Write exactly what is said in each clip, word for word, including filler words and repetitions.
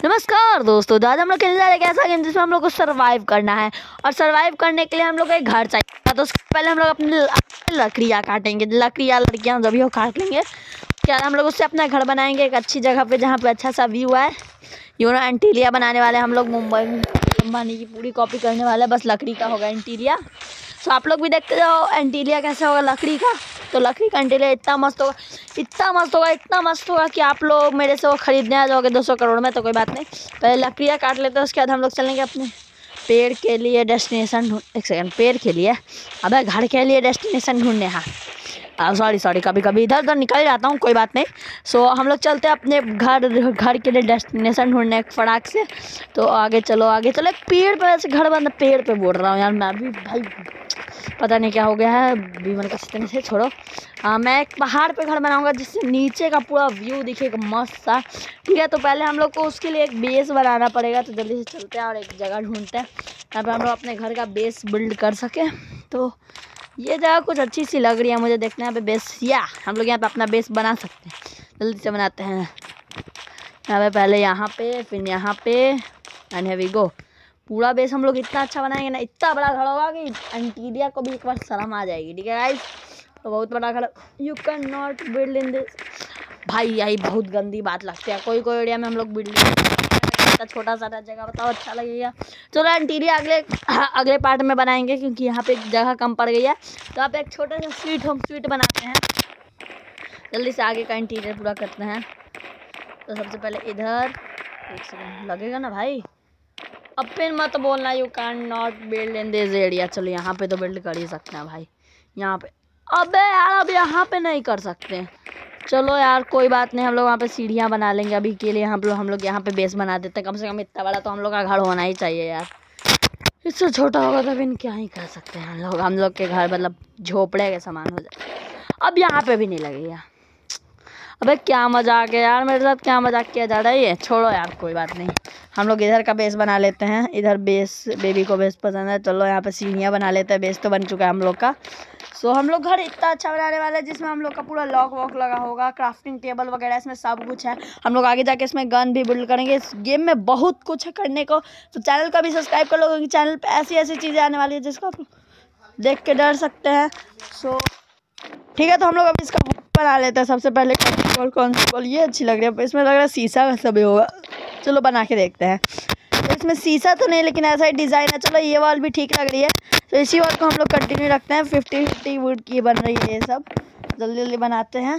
नमस्कार दोस्तों, तो आज हम लोग खेलने जा रहे हैं ऐसा गेम जिसमें हम लोग को सरवाइव करना है। और सरवाइव करने के लिए हम लोग को एक घर चाहिए। तो उससे पहले हम लोग अपनी लकड़ियाँ काटेंगे, लकड़ियाँ लड़कियाँ जब भी हो काट लेंगे। क्या हम लोग उससे अपना घर बनाएंगे एक अच्छी जगह पे जहाँ पे अच्छा सा व्यू है। यू नो एंटीलिया बनाने वाले हम लोग, मुंबई में अंबानी की पूरी कॉपी करने वाले, बस लकड़ी का होगा एंटीलिया। तो आप लोग भी देखते जाओ एंटीलिया कैसे होगा लकड़ी का। तो लकड़ी का एंटीलिया इतना मस्त होगा, इतना मस्त होगा, इतना मस्त होगा कि आप लोग मेरे से वो खरीदने आ जाओगे दो सौ करोड़ में। तो कोई बात नहीं, पहले लकड़ियाँ काट लेते हैं, उसके बाद हम लोग चलेंगे अपने पेड़ के लिए डेस्टिनेशन ढूंढ एक सेकंड पेड़ के लिए अबे घर के लिए डेस्टिनेशन ढूंढने। हाँ सॉरी सॉरी कभी कभी इधर उधर निकल जाता हूँ, कोई बात नहीं। सो हम लोग चलते हैं अपने घर घर के लिए डेस्टिनेशन ढूंढने फटाक से। तो आगे चलो आगे चलो, एक पेड़ पे ऐसे घर बंद, पेड़ पे बोल रहा हूँ यार मैं अभी, भाई पता नहीं क्या हो गया है बीमार का सिस्टम से, छोड़ो। हाँ मैं एक पहाड़ पे घर बनाऊंगा जिससे नीचे का पूरा व्यू दिखेगा मस्त सा, ठीक है। तो पहले हम लोग को उसके लिए एक बेस बनाना पड़ेगा। तो जल्दी से चलते हैं और एक जगह ढूंढते हैं यहाँ पे हम लोग अपने घर का बेस बिल्ड कर सके। तो ये जगह कुछ अच्छी सी लग रही है मुझे, देखना है यहाँ पे बेस, या हम लोग यहाँ पे अपना बेस बना सकते हैं। जल्दी से बनाते हैं यहाँ पे, पहले यहाँ पे फिर यहाँ पे एंड हियर वी गो। पूरा बेस हम लोग इतना अच्छा बनाएंगे ना, इतना बड़ा घर होगा कि एंटीलिया को भी एक बार शर्म आ जाएगी, ठीक है गाइस। तो बहुत बड़ा घर, you can not build in this. भाई यही बहुत गंदी बात लगती है, कोई कोई एरिया में हम लोग बिल्डिंग, छोटा सा जगह बताओ अच्छा लगेगा। चलो एंटीरियर अगले अगले पार्ट में बनाएंगे क्योंकि यहाँ पे एक जगह कम पड़ गई है। तो यहाँ पे एक छोटा सा स्वीट होम स्वीट बनाते हैं। जल्दी से आगे का इंटीरियर पूरा करते हैं। तो सबसे पहले इधर एक सेकंड लगेगा ना भाई, अब फिर मत बोलना you can not build in this area. चलो यहाँ पे तो बिल्ड कर ही सकते हैं भाई, यहाँ पे। अबे यार अब यहाँ पे नहीं कर सकते, चलो यार कोई बात नहीं, हम लोग वहाँ पे सीढ़ियाँ बना लेंगे अभी के लिए। हम लोग हम लोग यहाँ पे बेस बना देते हैं, कम से कम इतना बड़ा तो हम लोग का घर होना ही चाहिए यार। इससे छोटा होगा तो फिर क्या ही कर सकते हैं हम लोग, हम लोग के घर मतलब झोपड़े के समान हो जाए। अब यहाँ पे भी नहीं लगेगा। अबे क्या मजाक है यार, मेरे साथ क्या मजाक किया जा रहा है ये, छोड़ो यार कोई बात नहीं। हम लोग इधर का बेस बना लेते हैं, इधर बेस बेबी को बेस पसंद है। चलो यहाँ पे सीढ़ियाँ बना लेते हैं, बेस तो बन चुका है हम लोग का। सो हम लोग घर इतना अच्छा बनाने वाले हैं जिसमें हम लोग का पूरा लॉक वॉक लगा होगा, क्राफ्टिंग टेबल वगैरह इसमें सब कुछ है। हम लोग आगे जाके इसमें गन भी बिल्ड करेंगे। इस गेम में बहुत कुछ है करने को, तो चैनल का भी सब्सक्राइब कर लो क्योंकि चैनल पे ऐसी ऐसी चीज़ें आने वाली है जिसको आप देख के डर सकते हैं। सो ठीक है, तो हम लोग अभी इसका बना लेते हैं। सबसे पहले कौन कौन सी बॉल, ये अच्छी लग रही है, इसमें लग रहा है शीशा वैसा भी होगा। चलो बना के देखते हैं। तो इसमें शीशा तो नहीं लेकिन ऐसा ही डिज़ाइन है। चलो ये वॉल भी ठीक लग रही है, तो इसी वॉल को हम लोग कंटिन्यू रखते हैं। फिफ्टी फिफ्टी वुड की बन रही है ये सब, जल्दी जल्दी बनाते हैं।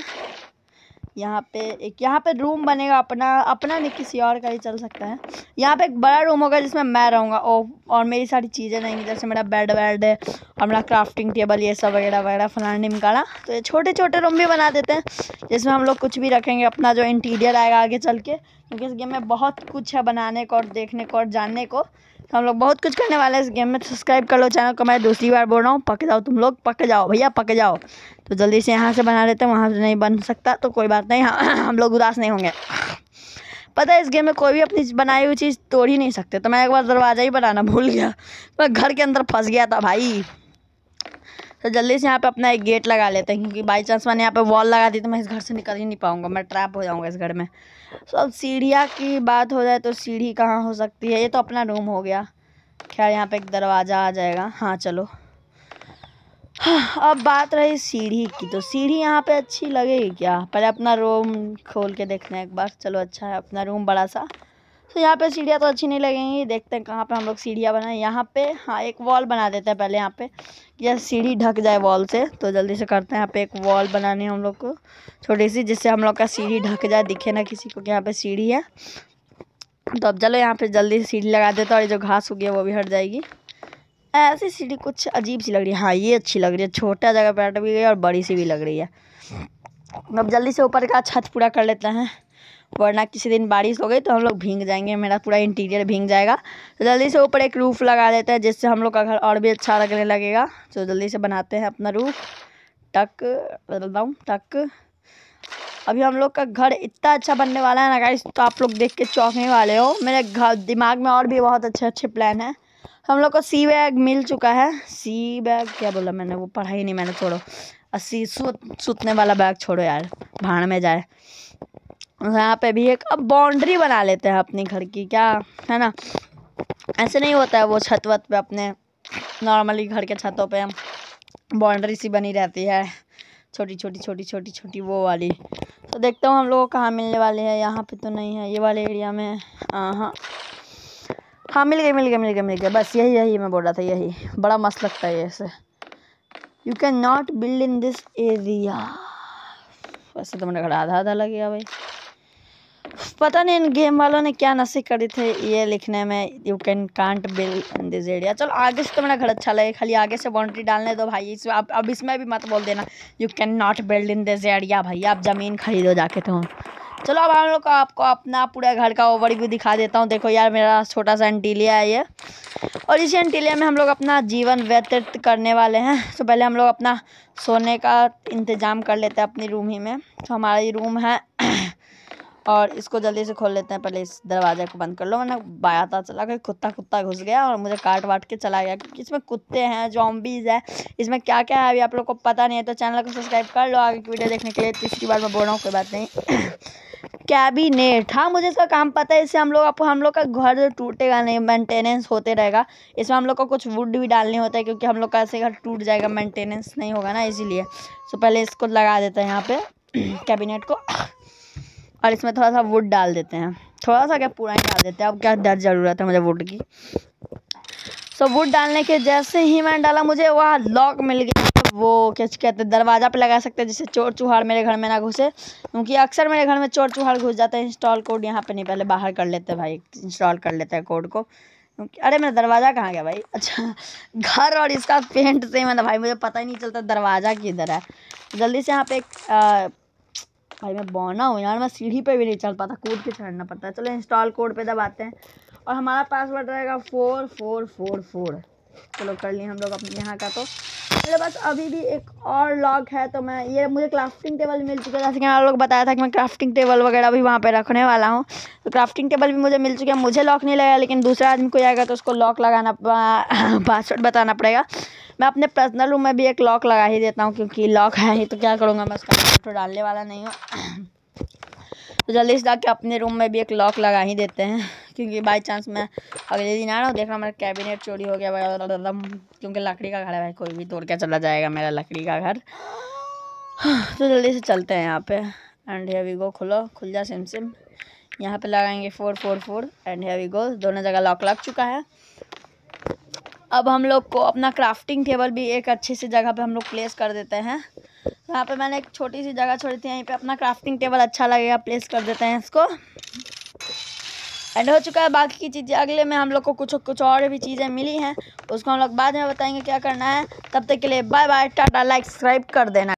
यहाँ पे एक यहाँ पे रूम बनेगा अपना, अपना नहीं किसी और का ही चल सकता है। यहाँ पे एक बड़ा रूम होगा जिसमें मैं रहूँगा ओ और मेरी सारी चीज़ें रहेंगी, जैसे मेरा बेड वेड है और मेरा क्राफ्टिंग टेबल, ये सब वगैरह वगैरह फलाना निमकाना। तो ये छोटे छोटे रूम भी बना देते हैं जिसमें हम लोग कुछ भी रखेंगे, अपना जो इंटीरियर आएगा आगे चल के। क्योंकि इस गेम में बहुत कुछ है बनाने को और देखने को और जानने को, तो हम लोग बहुत कुछ करने वाले हैं इस गेम में। सब्सक्राइब कर लो चैनल को, मैं दूसरी बार बोल रहा हूँ, पक जाओ तुम लोग, पक जाओ भैया पक जाओ। तो जल्दी से यहाँ से बना लेते हैं, वहाँ से नहीं बन सकता तो कोई बात नहीं, हम लोग उदास नहीं होंगे। पता है इस गेम में कोई भी अपनी बनाई हुई चीज़ तोड़ ही नहीं सकते। तो मैं एक बार दरवाज़ा ही बनाना भूल गया, मैं घर के अंदर फंस गया था भाई। तो जल्दी से यहाँ पे अपना एक गेट लगा लेते हैं क्योंकि बाई चांस मैंने यहाँ पे वॉल लगा दी तो मैं इस घर से निकल ही नहीं पाऊँगा, मैं ट्रैप हो जाऊँगा इस घर में। तो अब सीढ़ियाँ की बात हो जाए तो सीढ़ी कहाँ हो सकती है, ये तो अपना रूम हो गया। खैर यहाँ पे एक दरवाज़ा आ जाएगा, हाँ चलो। हाँ, अब बात रही सीढ़ी की, तो सीढ़ी यहाँ पे अच्छी लगेगी क्या, पहले अपना रूम खोल के देखना है एक बार। चलो अच्छा है अपना रूम बड़ा सा, तो यहाँ पे सीढ़ियाँ तो अच्छी नहीं लगेंगी। देखते हैं कहाँ पे हम लोग सीढ़ियाँ बनाएं। यहाँ पे हाँ एक वॉल बना देते हैं पहले यहाँ पे, यह सीढ़ी ढक जाए वॉल से। तो जल्दी से करते हैं, यहाँ पे एक वॉल बनानी है हम लोग को छोटी सी, जिससे हम लोग का सीढ़ी ढक जाए, दिखे ना किसी को कि यहाँ पे सीढ़ी है। तो अब चलो यहाँ पे जल्दी से सीढ़ी लगा देते हैं और ये जो घास हो गया वो भी हट जाएगी। ऐसी सीढ़ी कुछ अजीब सी लग रही है, हाँ ये अच्छी लग रही है, छोटा जगह पे हट भी गई और बड़ी सी भी लग रही है। अब जल्दी से ऊपर का छत पूरा कर लेते हैं, वरना किसी दिन बारिश हो गई तो हम लोग भीग जाएंगे, मेरा पूरा इंटीरियर भीग जाएगा। तो जल्दी से ऊपर एक रूफ़ लगा देते हैं जिससे हम लोग का घर और भी अच्छा लगने लगेगा। तो जल्दी से बनाते हैं अपना रूफ़, टक बदलता हूँ टक। अभी हम लोग का घर इतना अच्छा बनने वाला है ना गाइस, तो आप लोग देख के चौंकने वाले हो। मेरे घर दिमाग में और भी बहुत अच्छे अच्छे प्लान हैं। हम लोग को सी बैग मिल चुका है, सी बैग क्या बोला मैंने, वो पढ़ा ही नहीं मैंने, छोड़ो। अस्सी सूत सूतने वाला बैग छोड़ो यार, भाड़ में जाए। यहाँ पे भी एक अब बाउंड्री बना लेते हैं अपनी घर की, क्या है ना। ऐसे नहीं होता है वो छत वत पे अपने नॉर्मली घर के छतों पे बाउंड्री सी बनी रहती है, छोटी छोटी छोटी छोटी छोटी वो वाली। तो देखता हूँ हम लोग को कहाँ मिलने वाले हैं। यहाँ पे तो नहीं है, ये वाले एरिया में। हाँ हाँ मिल गए मिल गए मिल गए मिल गए बस यही यही मैं बोल रहा था, यही बड़ा मस्त लगता है ऐसे। You can not build in this area. वैसे तो मैंने घर आधा आधा लग गया भाई, पता नहीं इन गेम वालों ने क्या नशे करे थे ये लिखने में, you can can't build in this area. चलो आगे से तो मेरा घर अच्छा लगे, खाली आगे से बाउंड्री डालने दो भाई। इसमें अब अब इसमें भी मत बोल देना you can not build in this area, भाई आप ज़मीन खरीदो जाके। तो चलो अब हम लोग को आपको अपना पूरा घर का ओवरव्यू दिखा देता हूँ। देखो यार मेरा छोटा सा एंटीलिया है ये, और इसी एंटीलिया में हम लोग अपना जीवन व्यतीत करने वाले हैं। तो पहले हम लोग अपना सोने का इंतज़ाम कर लेते हैं अपनी रूम ही में। तो हमारा ये रूम है और इसको जल्दी से खोल लेते हैं। पहले इस दरवाजे को बंद कर लो, वरना बायाता चला गया, कुत्ता कुत्ता घुस गया और मुझे काट वाट के चला गया, क्योंकि इसमें कुत्ते हैं, जॉम्बीज़ है, इसमें क्या क्या है अभी आप लोग को पता नहीं है। तो चैनल को सब्सक्राइब कर लो आगे की वीडियो देखने के लिए। तीसरी बार मैं बोल रहा हूँ, कोई बात नहीं। कैबिनेट, हाँ मुझे इसका काम पता है। इससे हम लोग आप हम लोग का घर टूटेगा नहीं, मेंटेनेंस होते रहेगा। इसमें हम लोग को कुछ वुड भी डालने होता है, क्योंकि हम लोग का ऐसे घर टूट जाएगा, मेंटेनेंस नहीं होगा ना, इसीलिए। तो पहले इसको लगा देते हैं यहाँ पे कैबिनेट को, और इसमें थोड़ा सा वुड डाल देते हैं। थोड़ा सा क्या, पूरा ही डाल देते हैं। अब क्या दर ज़रूरत है मुझे वुड की। सो वुड डालने के जैसे ही मैंने डाला, मुझे वहाँ लॉक मिल गया। वो क्या कहते हैं, दरवाज़ा पे लगा सकते हैं, जिससे चोर चूहाड़ मेरे घर में ना घुसे, क्योंकि अक्सर मेरे घर में चोर चूहाड़ घुस जाते हैं। इंस्टॉल कोड यहाँ पे नहीं, पहले बाहर कर लेते हैं भाई, इंस्टॉल कर लेते हैं कोड को, क्योंकि अरे मेरा दरवाज़ा कहाँ गया भाई। अच्छा घर और इसका पेंट सेम है ना भाई, मुझे पता ही नहीं चलता दरवाज़ा किधर है। जल्दी से यहाँ पे एक आ, भाई मैं बौना हूँ यार, मैं सीढ़ी पे भी नहीं चल पाता, कूद के चढ़ना पड़ता है। चलो इंस्टॉल कोड पे दबाते हैं, और हमारा पासवर्ड रहेगा फोर फोर फोर फोर। चलो कर लिए हम लोग अपने यहाँ का। तो मेरे पास अभी भी एक और लॉक है, तो मैं ये मुझे क्राफ्टिंग टेबल मिल चुका है। जैसे कि मैं आप लोग बताया था कि मैं क्राफ्टिंग टेबल वगैरह भी वहाँ पे रखने वाला हूँ, तो क्राफ्टिंग टेबल भी मुझे मिल चुका है। मुझे लॉक नहीं लगा, लेकिन दूसरा आदमी कोई आएगा तो उसको लॉक लगाना, पासवर्ड बताना पड़ेगा। मैं अपने पर्सनल रूम में भी एक लॉक लगा ही देता हूँ, क्योंकि लॉक है ही तो क्या करूँगा, मैं उसका फोटो डालने वाला नहीं हूँ। तो जल्दी से जाके अपने रूम में भी एक लॉक लगा ही देते हैं, क्योंकि बाई चांस मैं अगले दिन आ रहा हूँ, देख रहा मेरा कैबिनेट चोरी हो गया भाई, क्योंकि लकड़ी का घर है भाई, कोई भी तोड़ के चला जाएगा मेरा लकड़ी का घर। तो जल्दी से चलते हैं यहाँ पे। एंड हियर वी गो, खुलो खुल जा सिम सिम। यहाँ पे लगाएंगे four four four and here we go. दोनों जगह लॉक लग चुका है। अब हम लोग को अपना क्राफ्टिंग टेबल भी एक अच्छी सी जगह पे हम लोग प्लेस कर देते हैं। यहाँ पे मैंने एक छोटी सी जगह छोड़ी थी, यहीं पे अपना क्राफ्टिंग टेबल अच्छा लगेगा, प्लेस कर देते हैं इसको। एंड हो चुका है। बाकी की चीज़ें अगले में हम लोग को कुछ कुछ और भी चीज़ें मिली हैं, उसको हम लोग बाद में बताएंगे क्या करना है। तब तक के लिए bye bye, tata, like subscribe कर देना।